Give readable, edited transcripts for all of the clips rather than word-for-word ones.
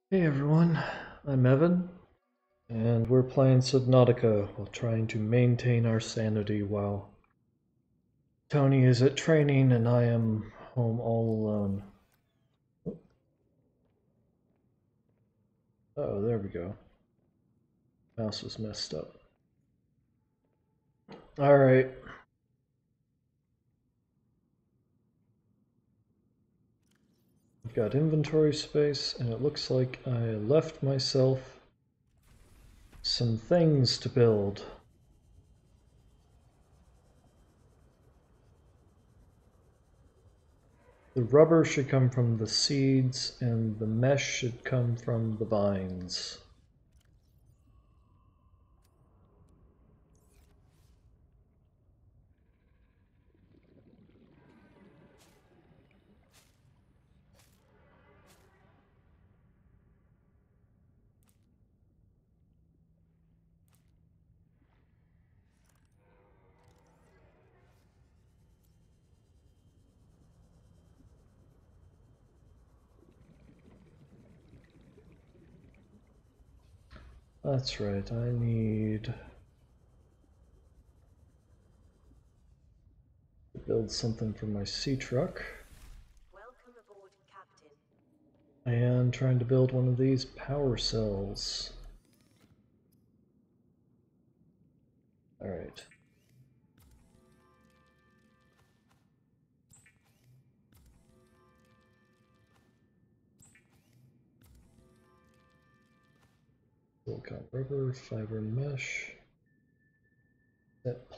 Hey everyone, I'm Evan, and we're playing Subnautica while trying to maintain our sanity while Tony is at training and I am home all alone. Oh, there we go. Mouse is messed up. Alright, I've got inventory space, and it looks like I left myself some things to build. The rubber should come from the seeds, and the mesh should come from the vines. That's right, I need to build something for my sea truck. Welcome aboard, Captain. And trying to build one of these power cells. Alright. Silicon rubber, fiber mesh. That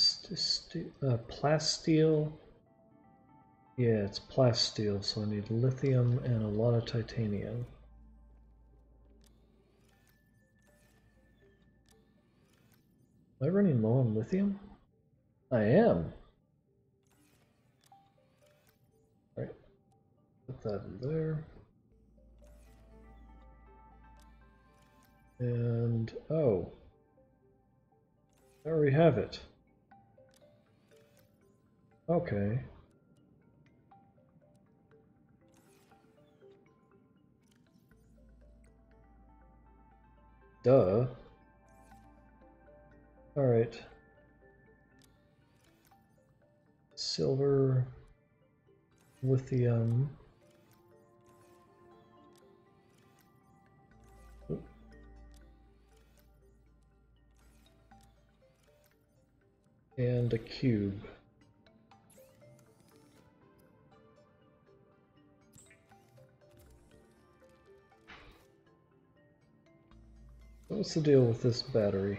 plasteel? Yeah, it's plasteel, so I need lithium and a lot of titanium. Am I running low on lithium? I am. Alright, put that in there. And, oh. There we have it. Okay. Duh. Alright. Silver, lithium. And a cube. What's the deal with this battery?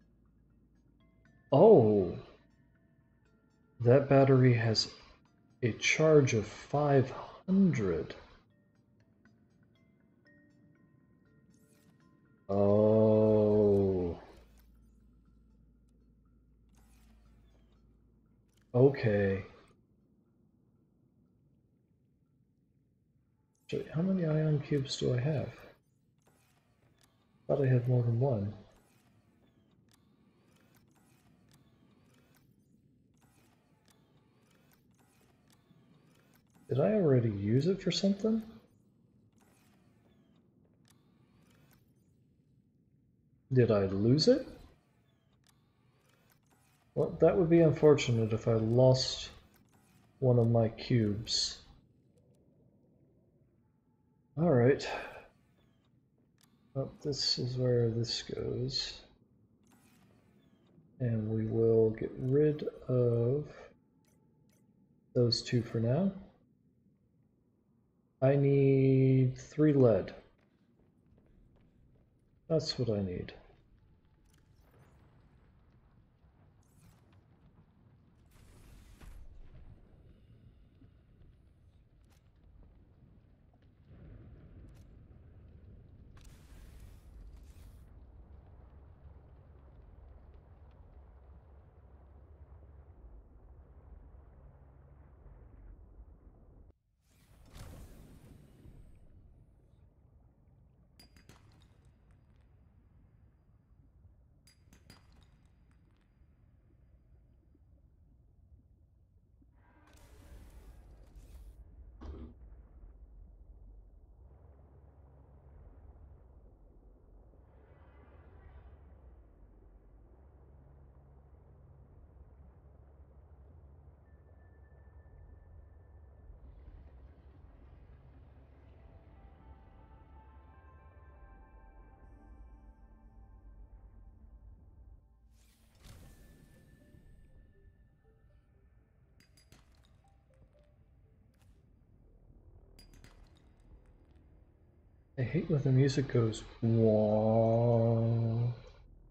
Oh! That battery has a charge of 500. Oh. Okay. How many ion cubes do I have? Thought I had more than one. Did I already use it for something? Did I lose it? Well, that would be unfortunate if I lost one of my cubes. Alright. Well, this is where this goes. And we will get rid of those two for now. I need 3 lead. That's what I need. I hate when the music goes wah.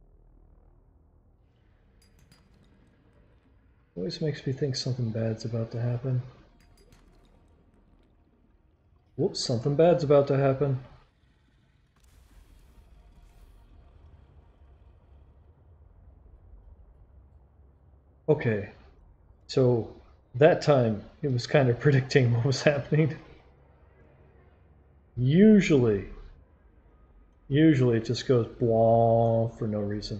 Always makes me think something bad's about to happen. Whoops, something bad's about to happen. Okay, so that time it was kind of predicting what was happening. Usually it just goes blah for no reason.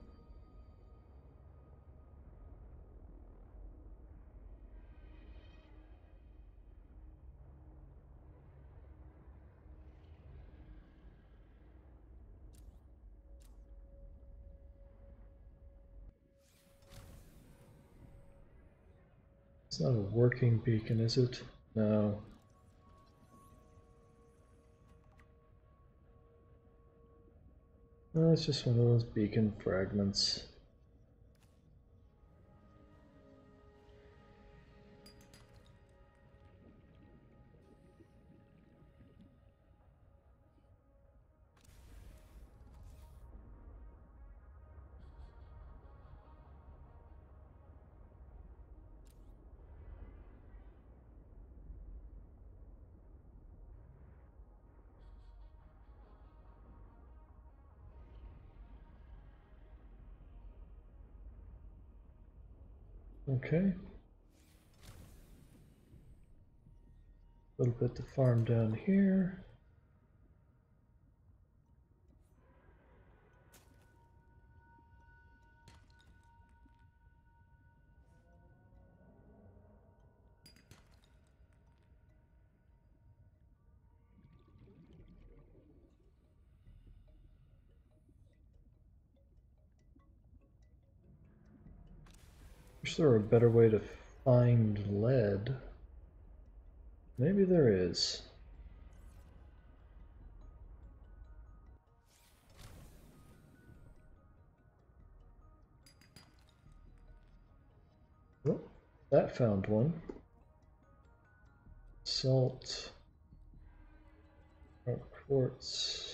It's not a working beacon, is it? No. No, it's just one of those beacon fragments. Okay. A little bit to farm down here. Wish there were a better way to find lead. Maybe there is. Oh, that found one. Salt. Quartz.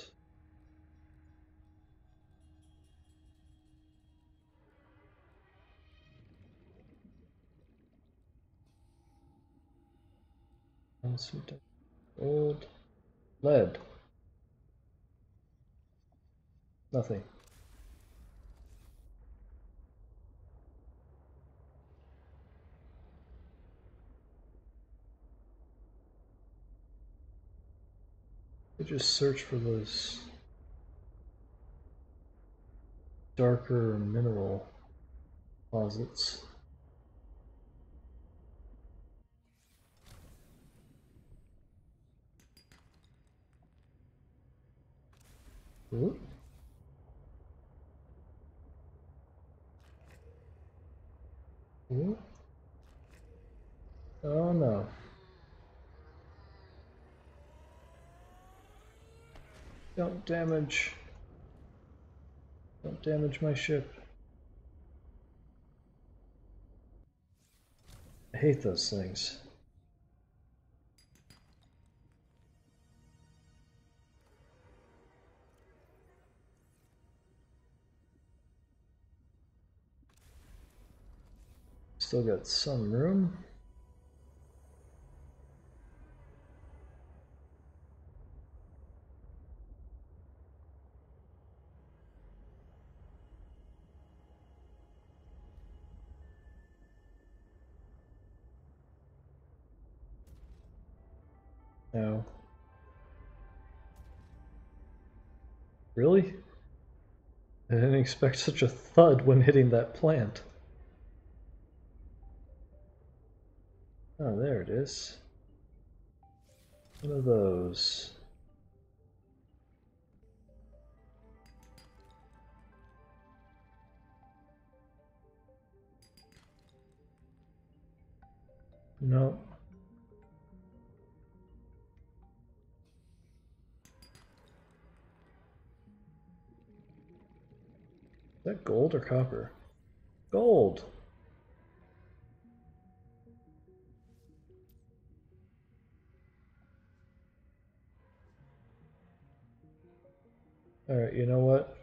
Gold. Lead. Nothing. I just search for those darker mineral deposits. Ooh. Ooh. Oh no. Don't damage my ship. I hate those things. Still got some room. No. Really? I didn't expect such a thud when hitting that plant. Oh, there it is. One of those. No. Is that gold or copper? Gold! Alright, you know what?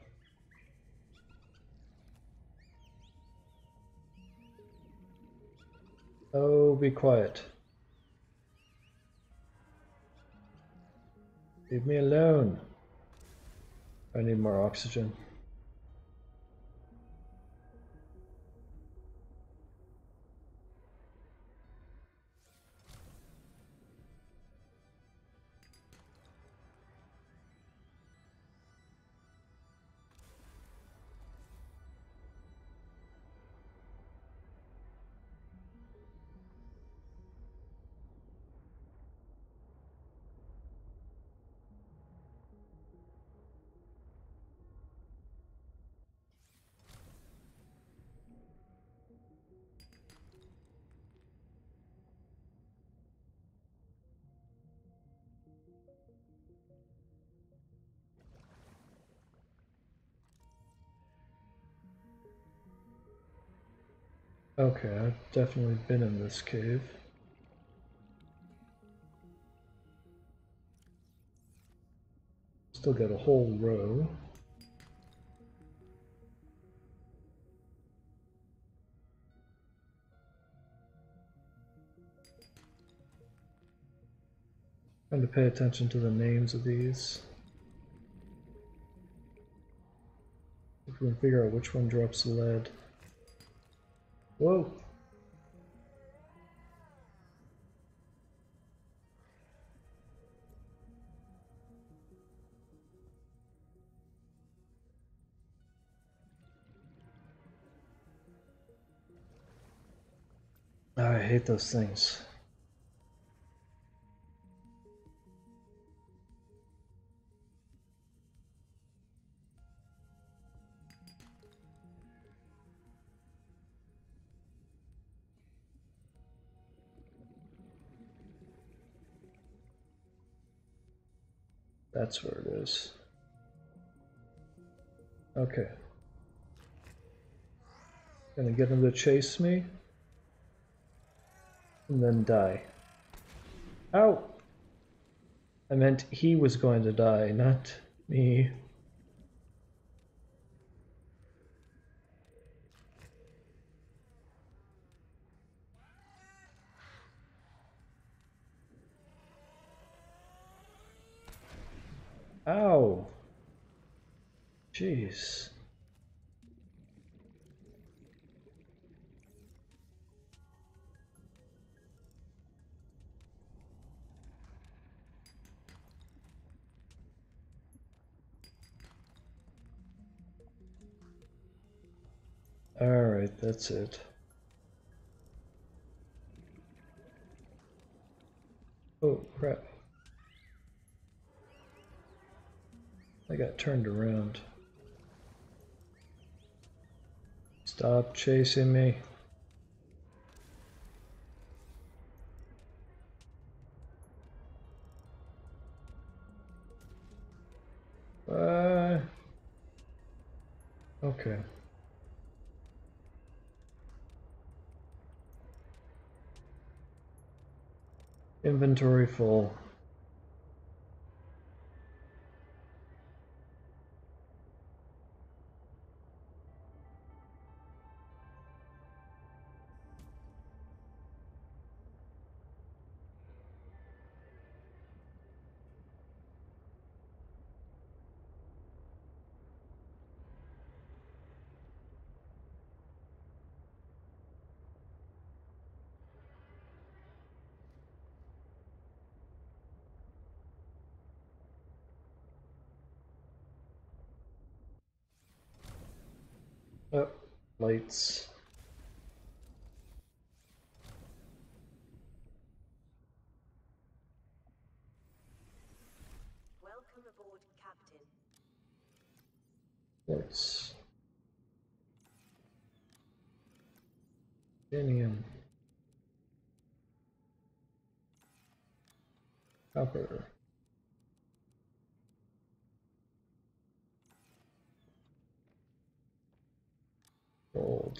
Oh, be quiet. Leave me alone. I need more oxygen. Okay, I've definitely been in this cave. Still got a whole row. Trying to pay attention to the names of these. If we can figure out which one drops lead. Whoa! I hate those things. That's where it is. Okay. Gonna get him to chase me. And then die. Ow! I meant he was going to die, not me. Ow! Jeez. Alright, that's it. Oh, crap. I got turned around. Stop chasing me. Okay. Inventory full. Oh, lights. Welcome aboard, Captain. Lights. Indium. Copper. Gold.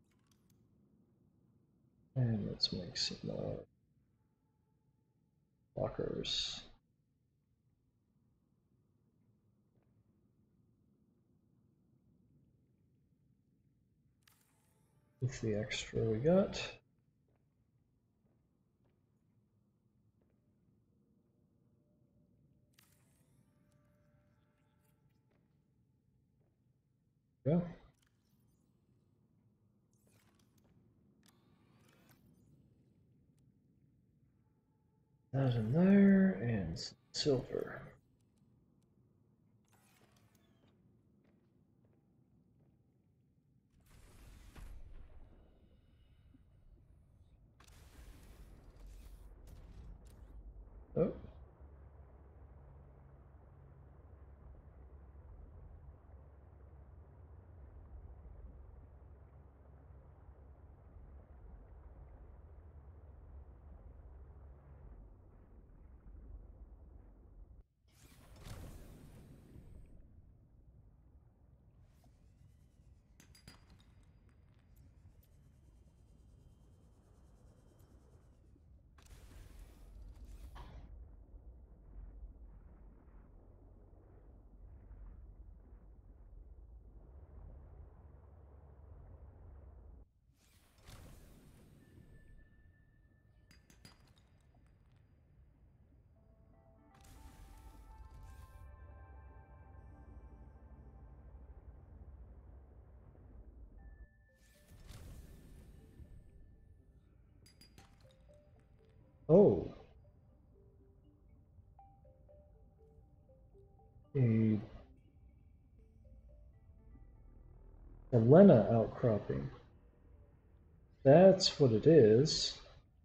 And let's make some more. Lockers. With the extra we got. Yeah. That in there, and some silver. Oh. Oh. A Helena outcropping. That's what it is.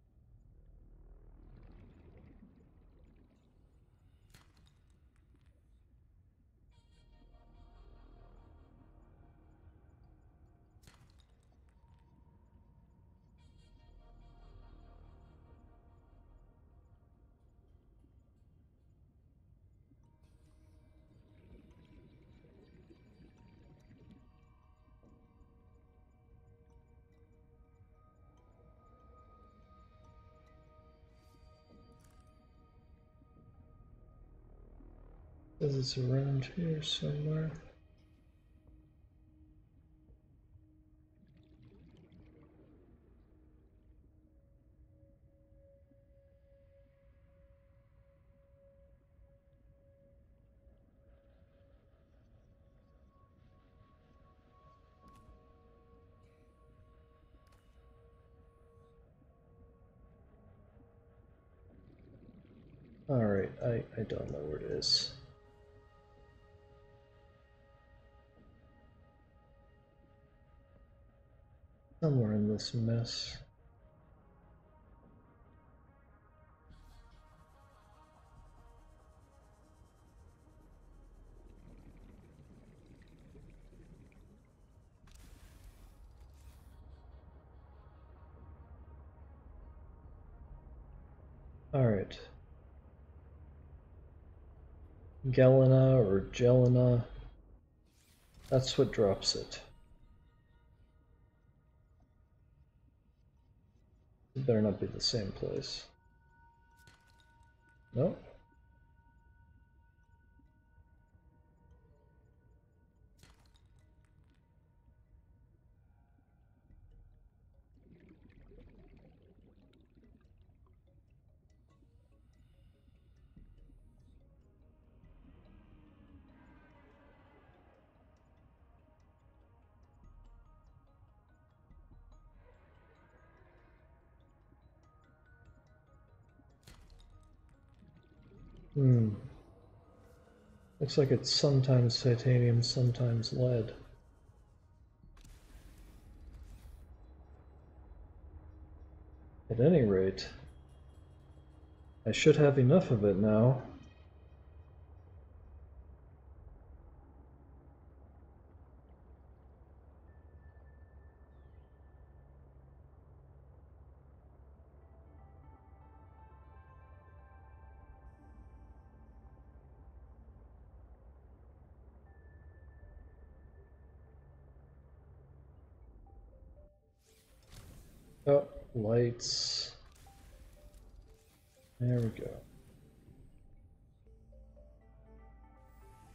Says it's around here somewhere. Alright, I don't know where it is. Somewhere in this mess. Alright. Galena or Jelena. That's what drops it. It better not be the same place. Nope. Looks like it's sometimes titanium, sometimes lead. At any rate, I should have enough of it now. Oh, lights. There we go.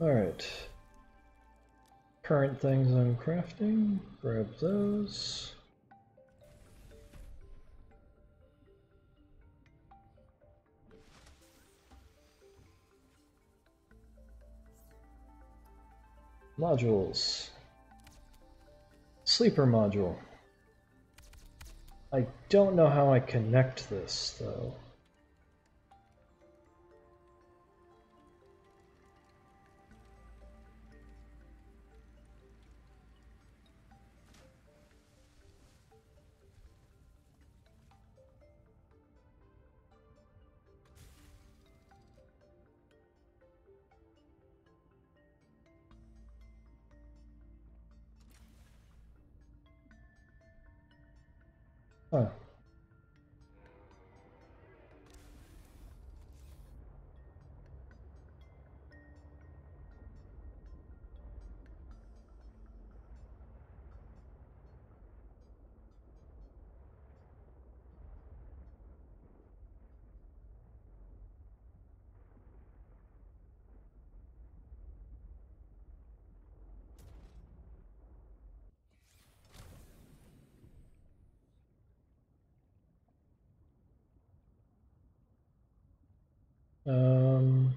Alright. Current things I'm crafting. Grab those. Modules. Sleeper module. I don't know how I connect this, though. Huh. Um...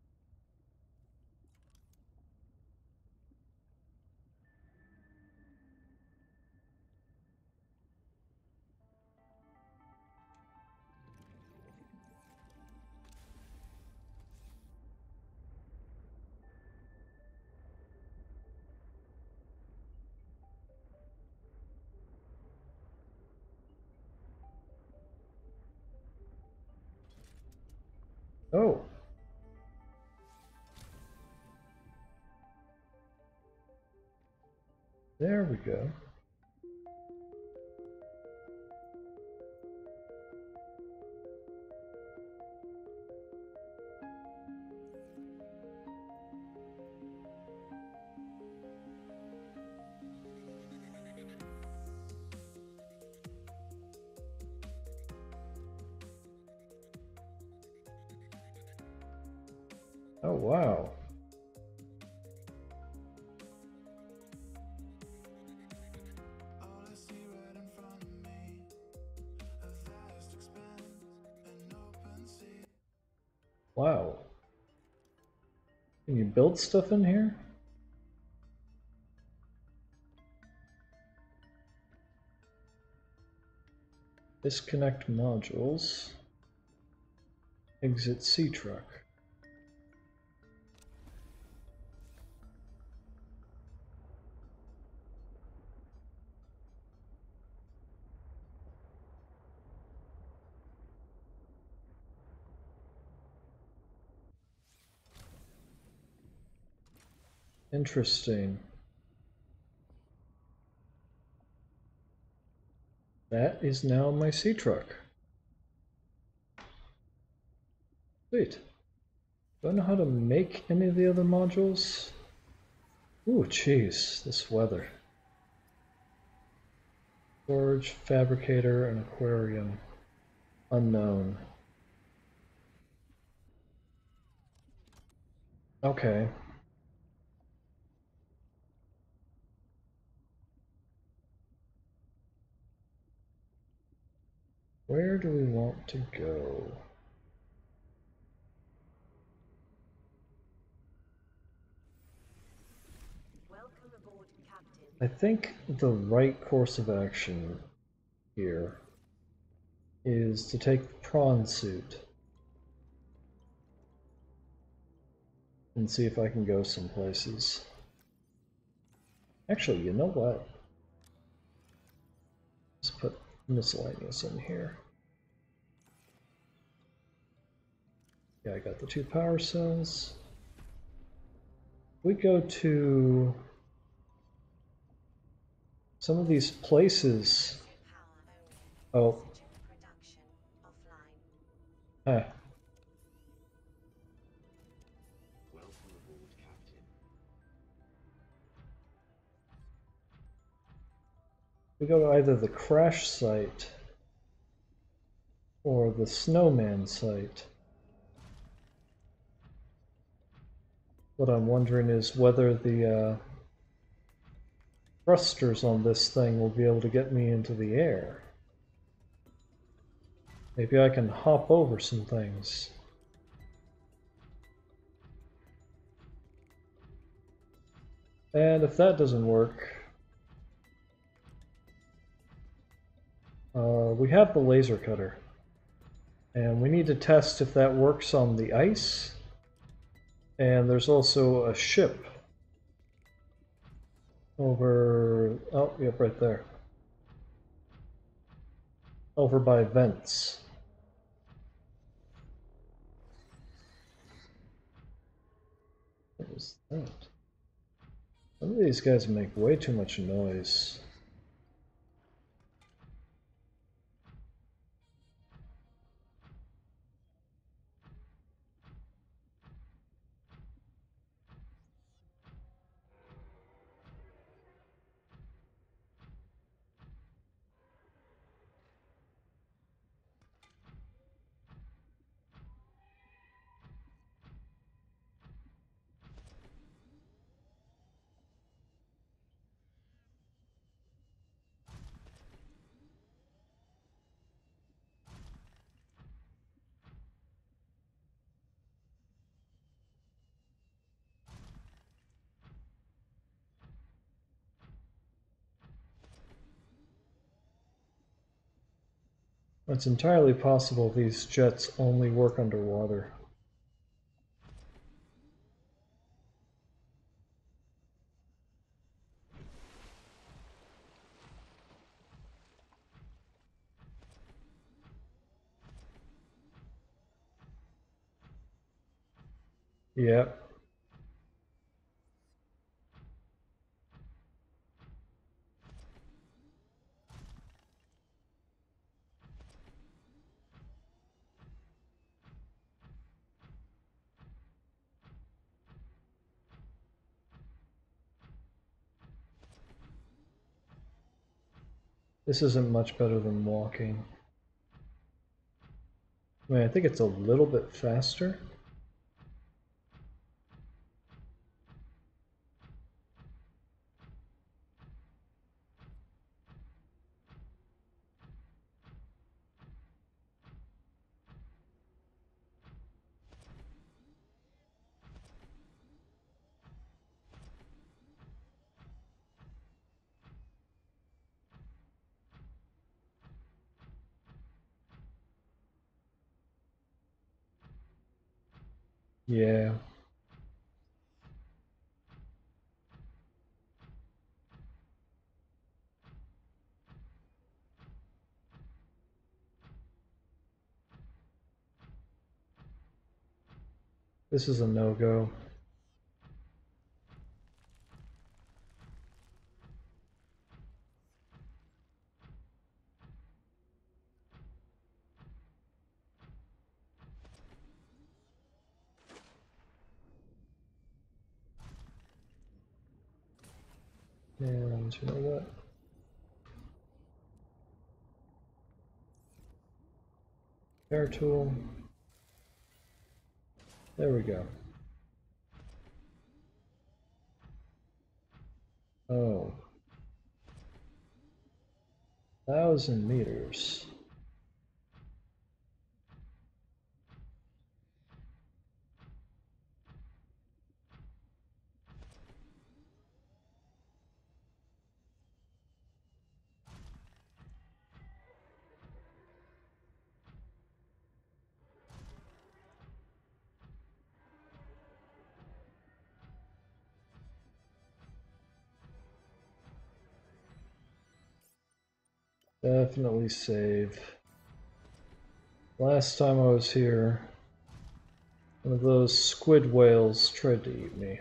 Oh. There we go. Oh, wow. Wow. Can you build stuff in here? Disconnect modules. Exit sea truck. Interesting. That is now my sea truck. Sweet. Do I know how to make any of the other modules? Ooh, jeez, this weather. Storage, fabricator, and aquarium. Unknown. Okay. Where do we want to go? Welcome aboard, Captain. I think the right course of action here is to take the prawn suit and see if I can go some places. Actually, you know what? Let's put miscellaneous in here. Yeah, I got the 2 power cells. We go to some of these places. Oh. Huh. We go to either the crash site or the snowman site. What I'm wondering is whether the thrusters on this thing will be able to get me into the air. Maybe I can hop over some things. And if that doesn't work, we have the laser cutter. And we need to test if that works on the ice. And there's also a ship over, oh, yep, right there. Over by vents. What was that? Some of these guys make way too much noise. It's entirely possible these jets only work underwater. Yep. This isn't much better than walking. I mean, I think it's a little bit faster. Yeah. This is a no-go. And you know what? Air tool. There we go. Oh. 1,000 meters. Definitely save. Last time I was here, one of those squid whales tried to eat me.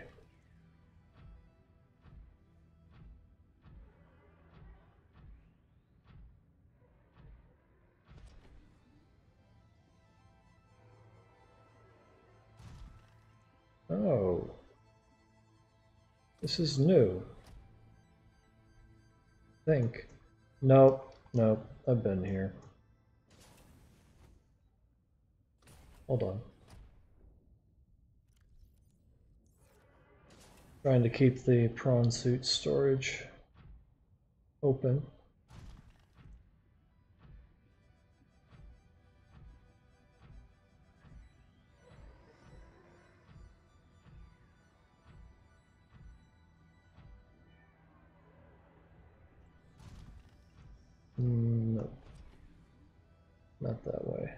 Oh. This is new. I think. Nope. Nope. I've been here. Hold on. Trying to keep the prawn suit storage open. No, not that way.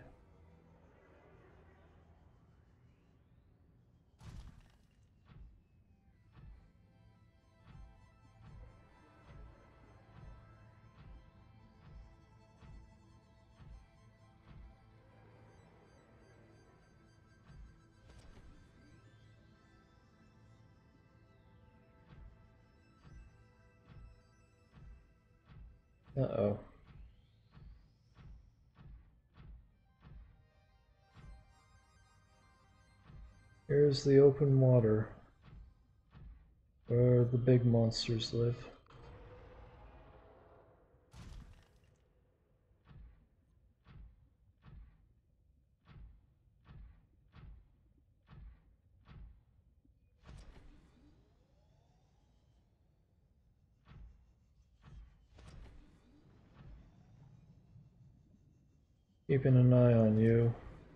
Uh-oh. Here's the open water where the big monsters live. Keeping an eye on you.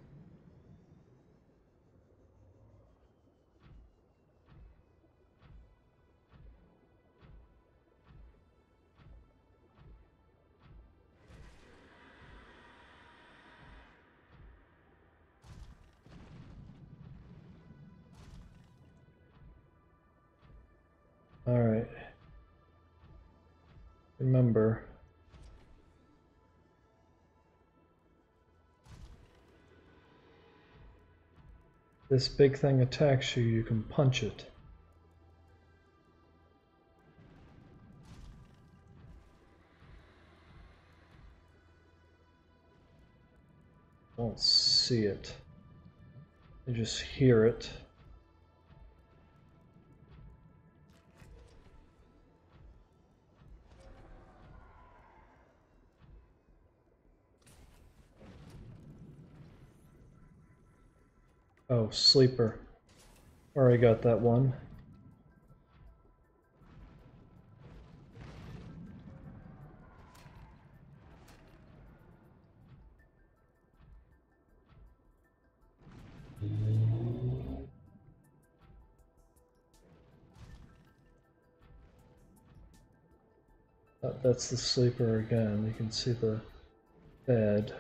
All right. Remember, this big thing attacks you, you can punch it. Don't see it. You just hear it. Oh, sleeper. Already got that one. That's the sleeper again. You can see the bed.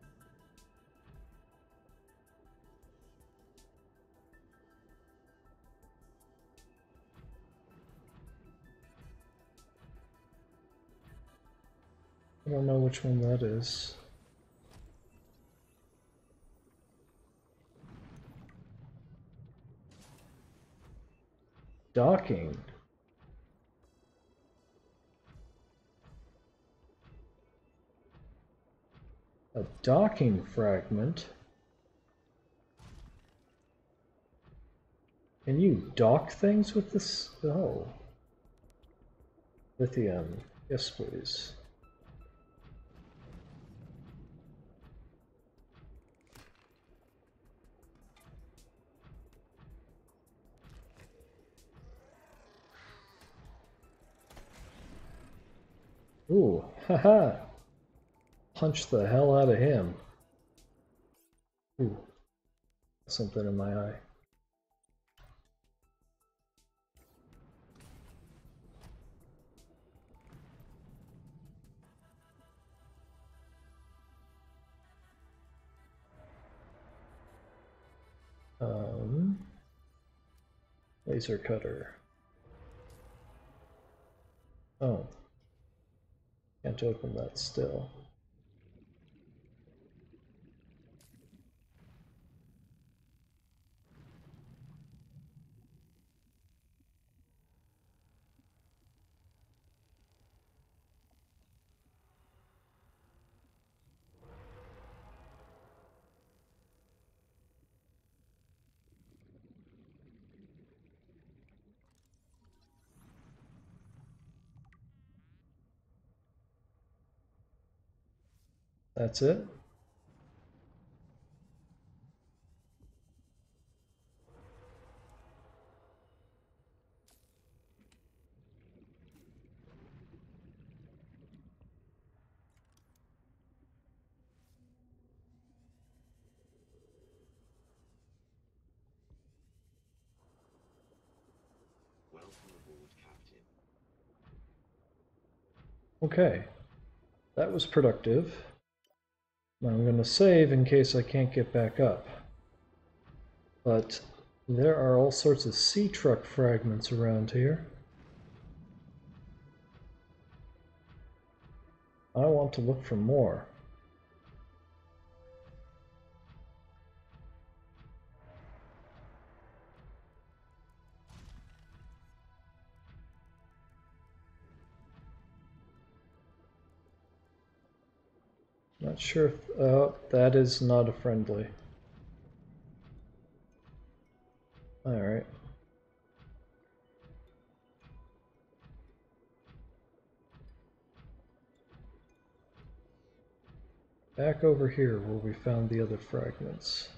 I don't know which one that is. Docking. A docking fragment? Can you dock things with this? Oh. Lithium. Yes, please. Ooh, haha. Punch the hell out of him. Ooh, something in my eye. Laser cutter. Oh. Can't open that still. That's it? Okay, that was productive. Now I'm going to save in case I can't get back up. But there are all sorts of sea truck fragments around here. I want to look for more. Not sure if that is not a friendly. Alright. Back over here where we found the other fragments.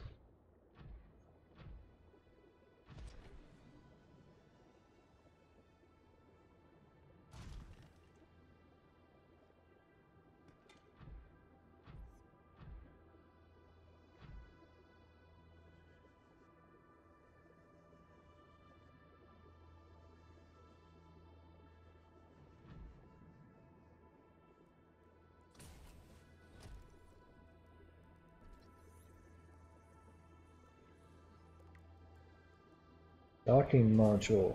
Docking module.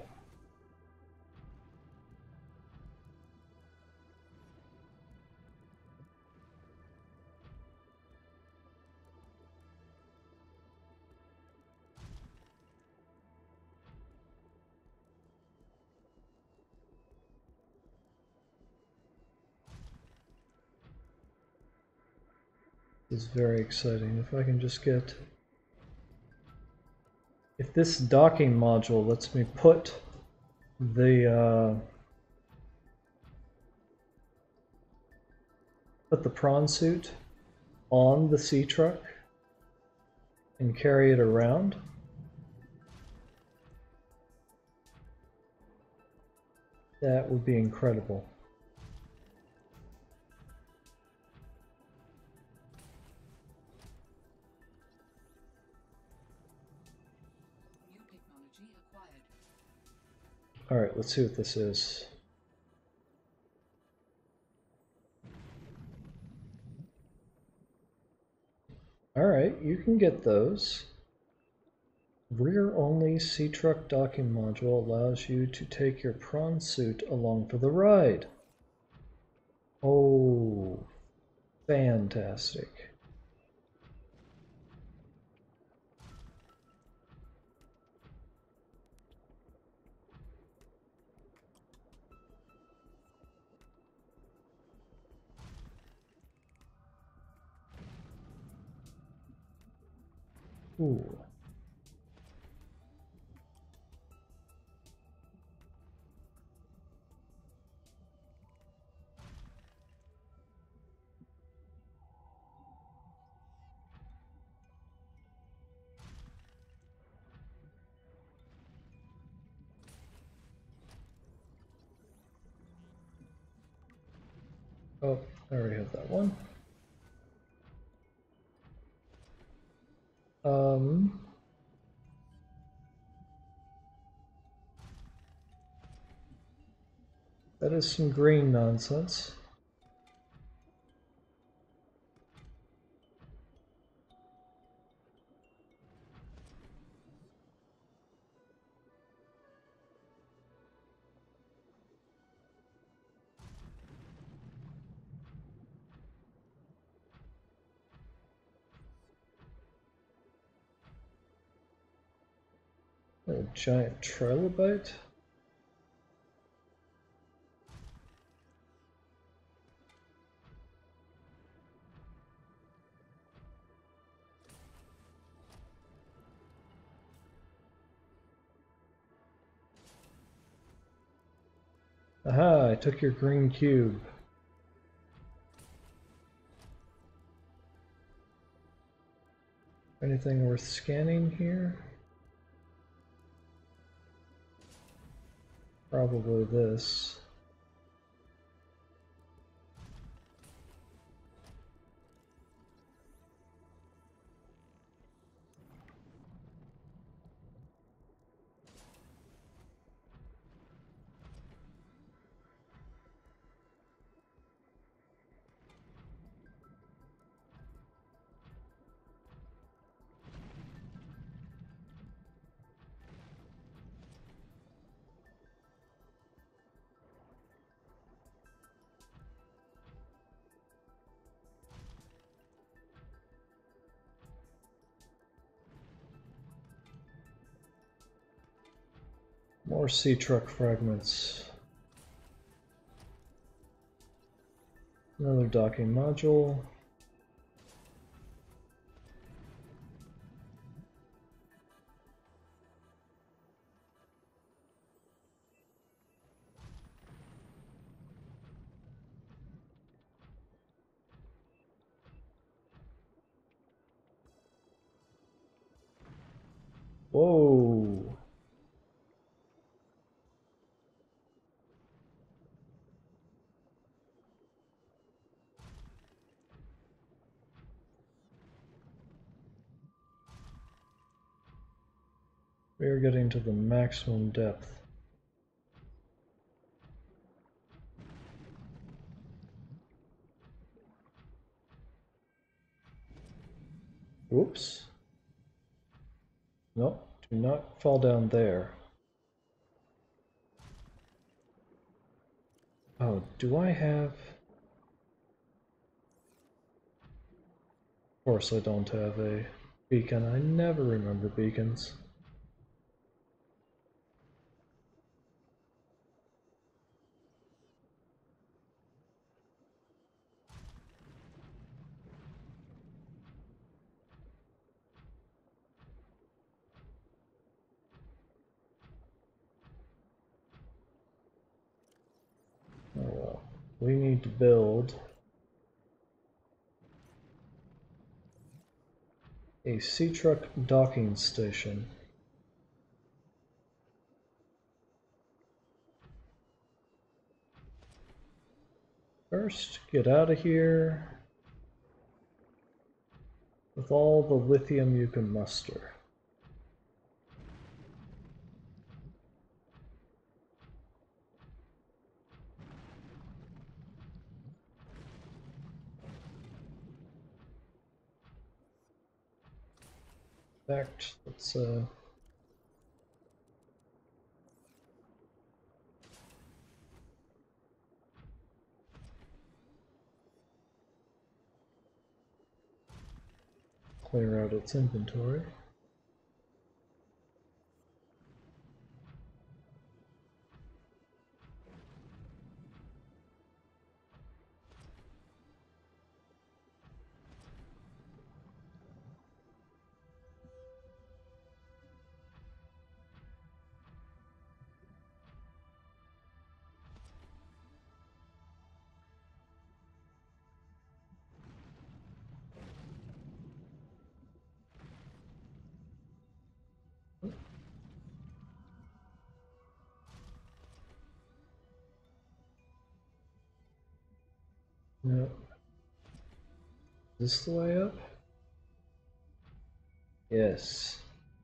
This is very exciting. If I can just get... If this docking module lets me put the prawn suit on the sea truck and carry it around, that would be incredible. Alright, let's see what this is. Alright, you can get those. Rear-only sea truck docking module allows you to take your prawn suit along for the ride. Oh, fantastic. Ooh. Oh, I already have that one. That is some green nonsense. A giant trilobite? Aha, I took your green cube. Anything worth scanning here? Probably this. More sea truck fragments. Another docking module. Whoa. We are getting to the maximum depth. Oops. Nope, do not fall down there. Oh, do I have... Of course I don't have a beacon. I never remember beacons. Oh well. We need to build a sea truck docking station. First, get out of here with all the lithium you can muster. In fact, let's clear out its inventory. No. Is this the way up? Yes.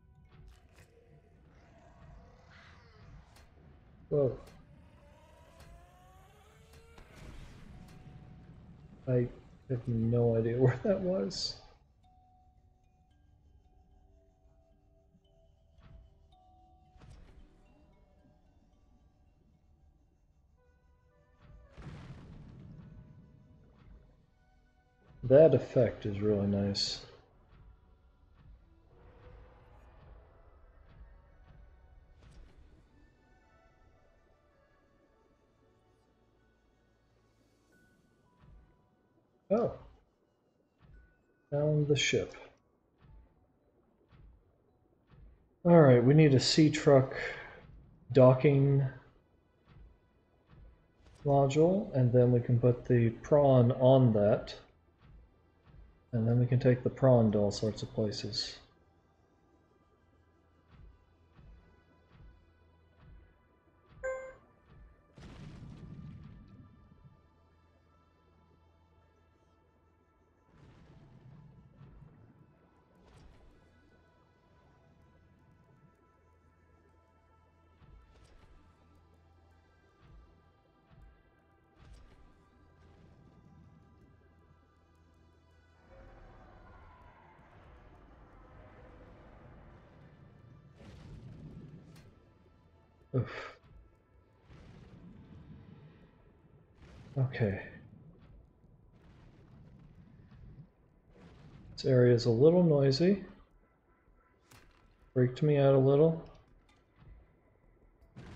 Whoa. I have no idea where that was. That effect is really nice. Oh. Found the ship. Alright, we need a sea truck docking module, and then we can put the prawn on that. And then we can take the prawn to all sorts of places. Oof. Okay. This area is a little noisy. Freaked me out a little.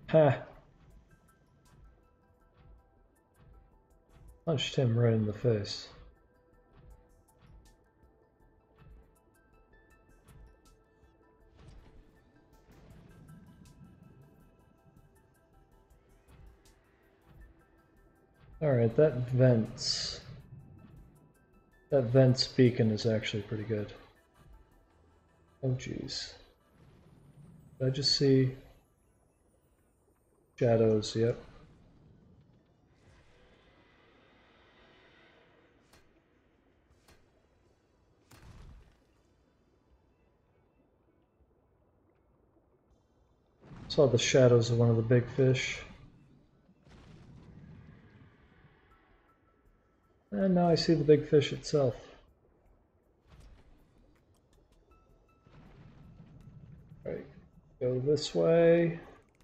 Ha! Punched him right in the face. Alright, that vents beacon is actually pretty good. Oh jeez. Did I just see shadows? Yep. Saw the shadows of one of the big fish. And now I see the big fish itself. Right, go this way.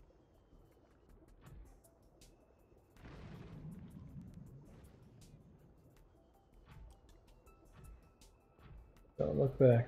Don't look back.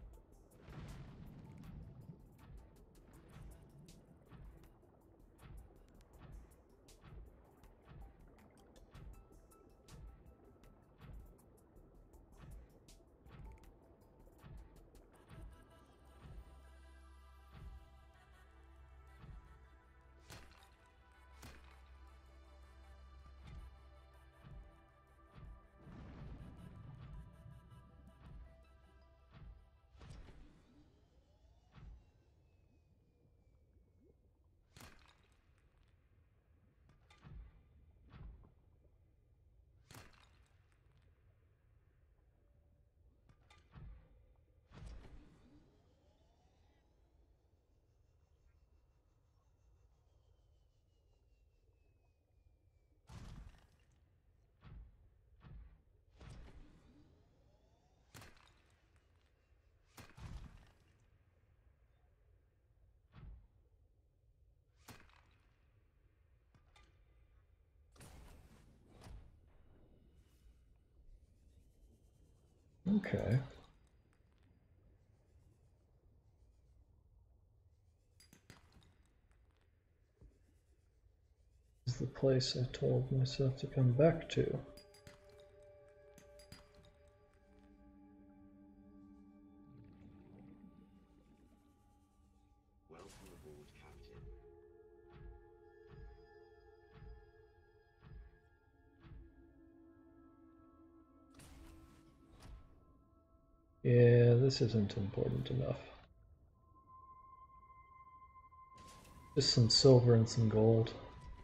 Okay. This is the place I told myself to come back to. Welcome aboard, Captain. Yeah, this isn't important enough. Just some silver and some gold.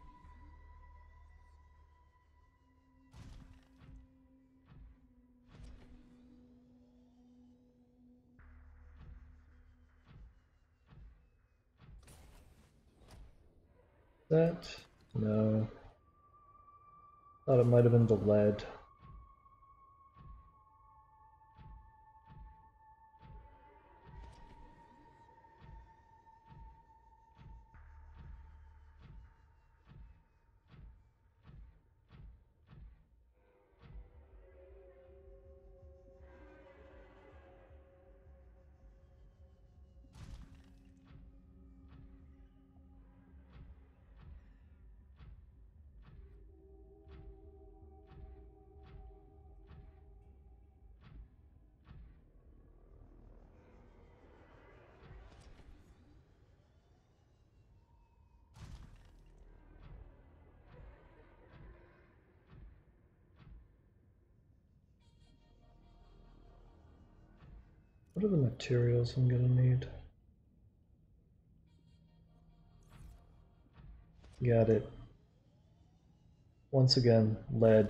That? No. Thought it might have been the lead. What are the materials I'm gonna need? Got it. Once again, lead.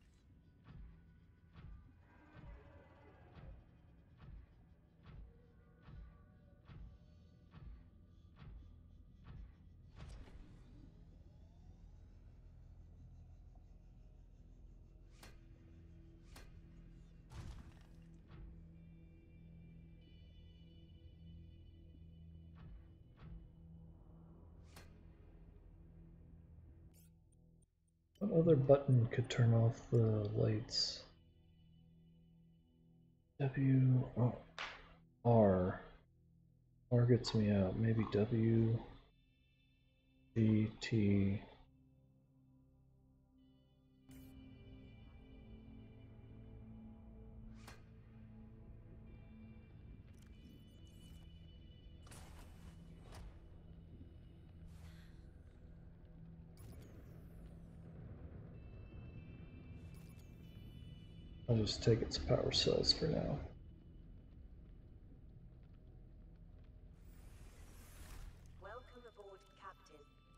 What other button could turn off the lights? W, oh, R. R gets me out. Maybe W. GT. I'll just take its power cells for now. Welcome aboard, Captain.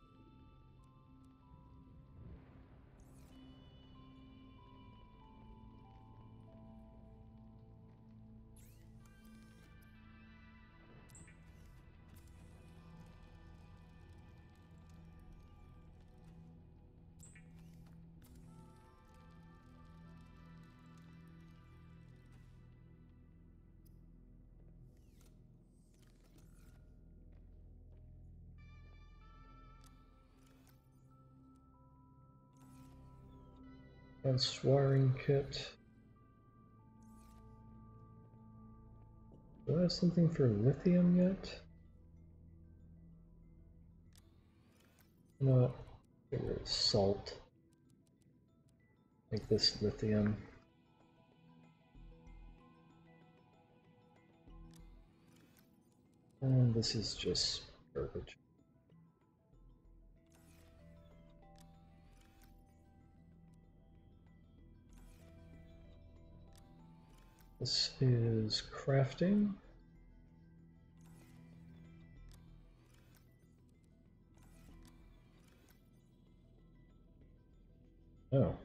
Advanced wiring kit. Do I have something for lithium yet? No, get rid of salt. Make this lithium. And this is just garbage. This is crafting. Oh.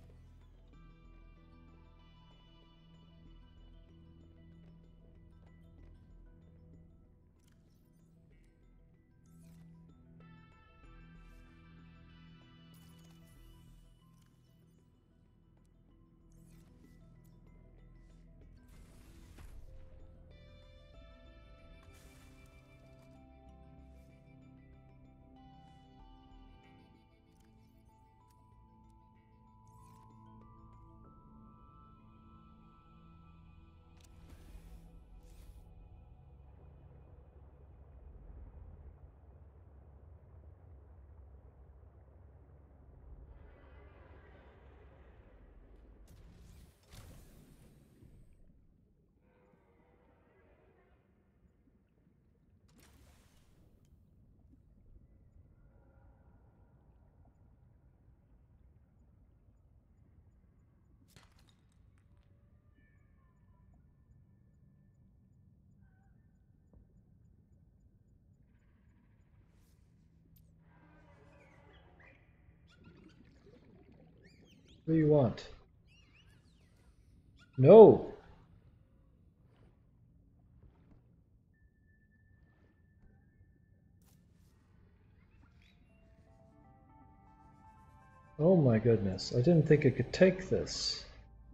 What do you want? No! Oh my goodness, I didn't think it could take this.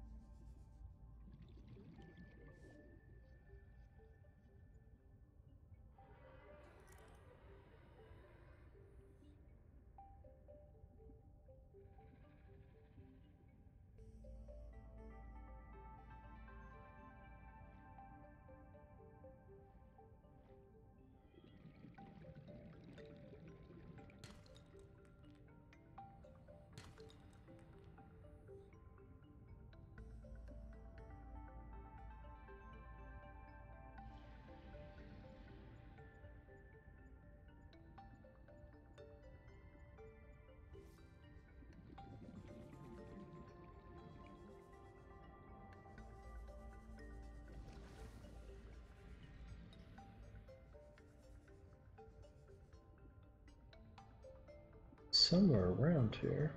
Somewhere around here.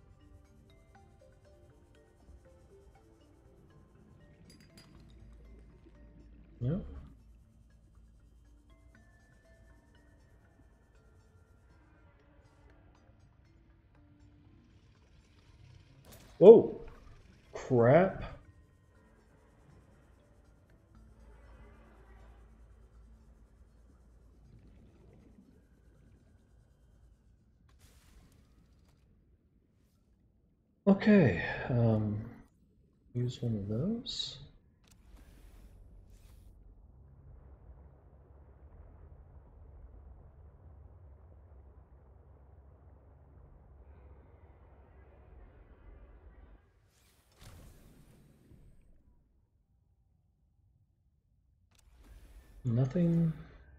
Yep. Whoa! Crap. Okay, use one of those. Nothing.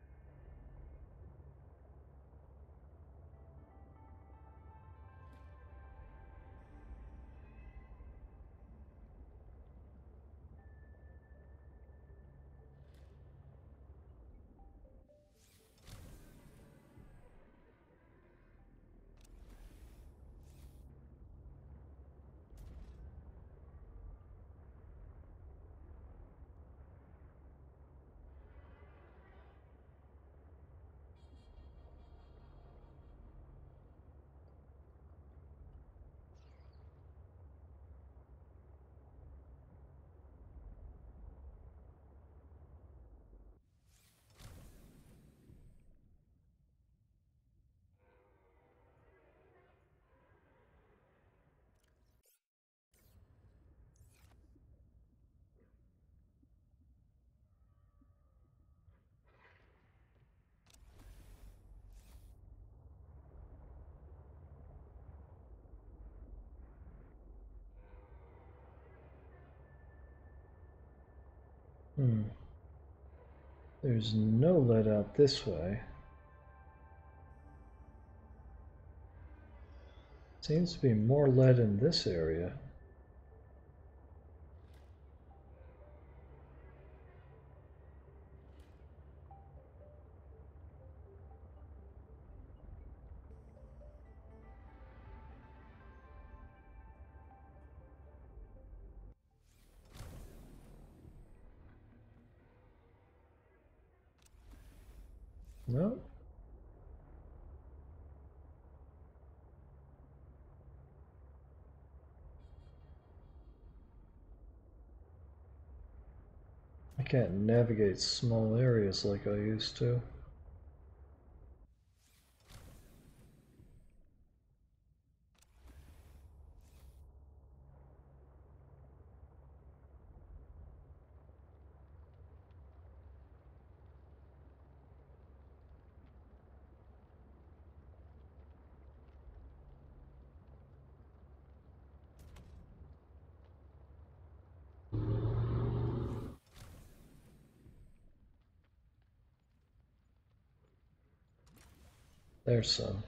There's no lead out this way. Seems to be more lead in this area. No. I can't navigate small areas like I used to. There's some.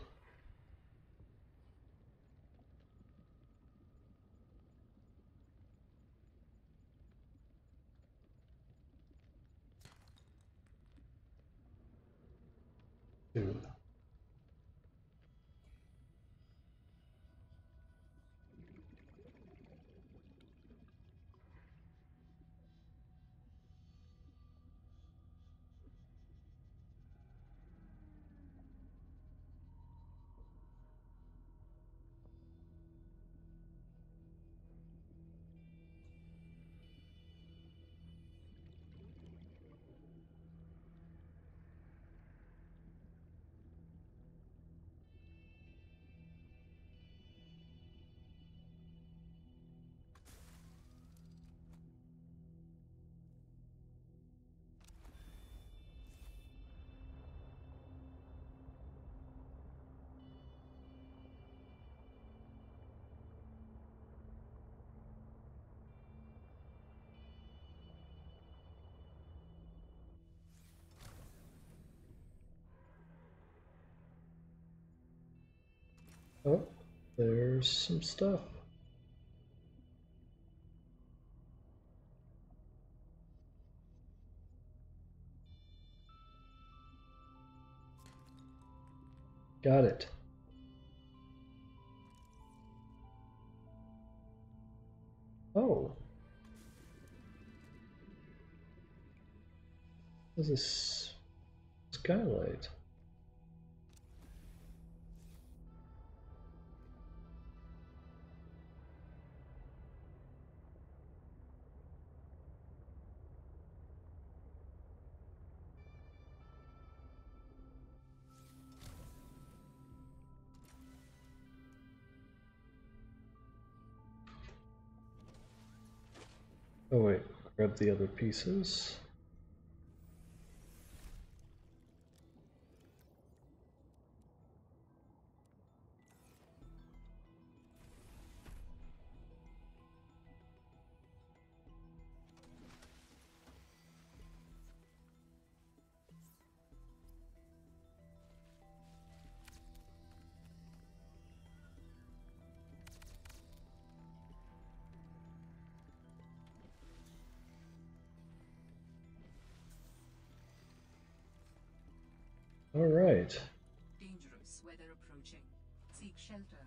Two. Oh, there's some stuff. Got it. Oh. This is skylight. Oh wait, grab the other pieces. All right. Dangerous weather approaching. Seek shelter.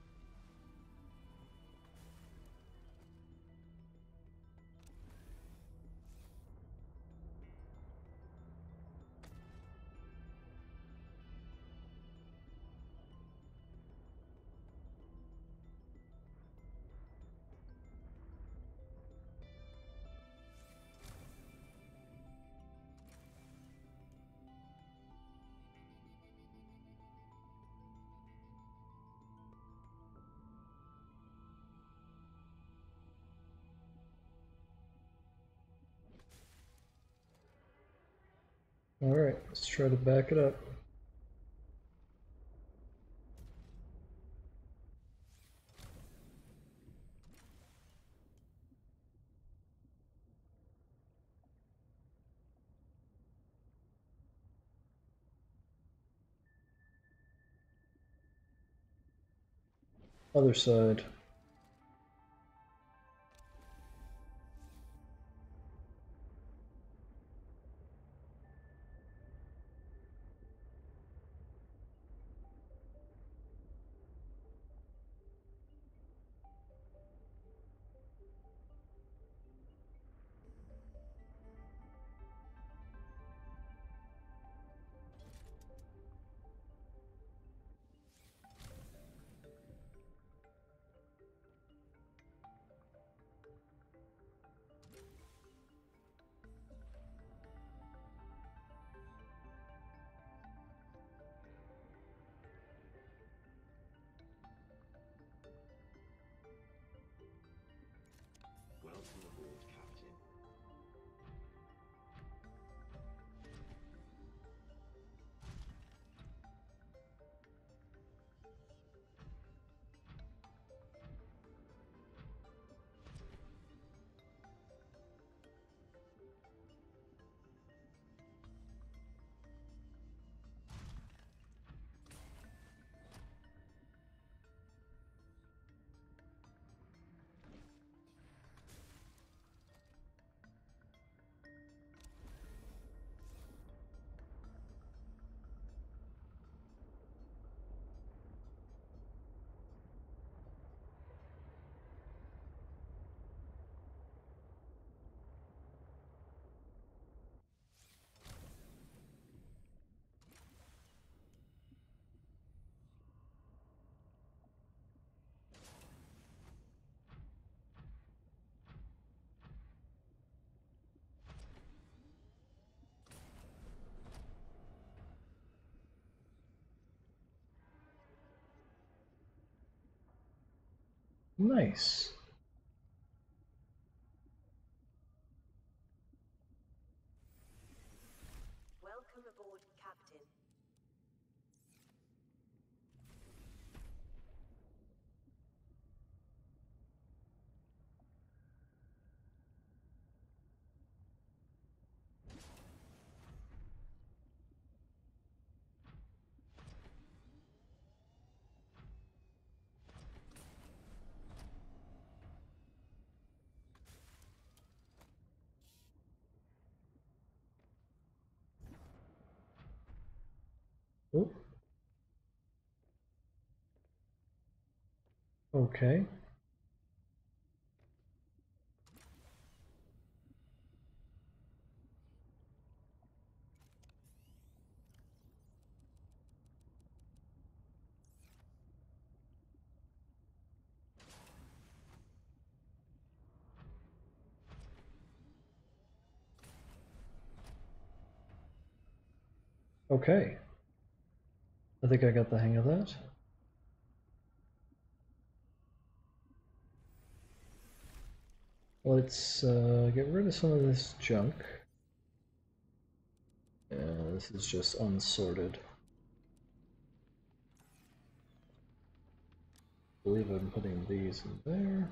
All right, let's try to back it up. Other side. Welcome aboard, Captain. Nice. Welcome aboard, Captain. Oh. Okay. Okay. I think I got the hang of that. Let's get rid of some of this junk. This is just unsorted. I believe I'm putting these in there.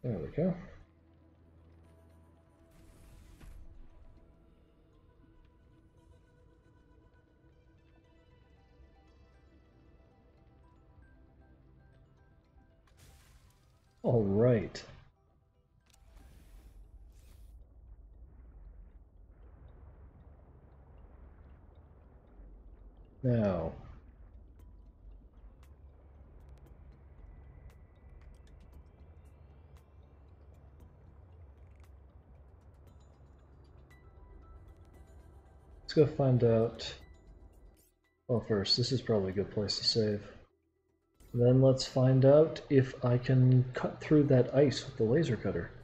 There we go. All right. Now, let's go find out. Well, first, this is probably a good place to save. Then let's find out if I can cut through that ice with the laser cutter.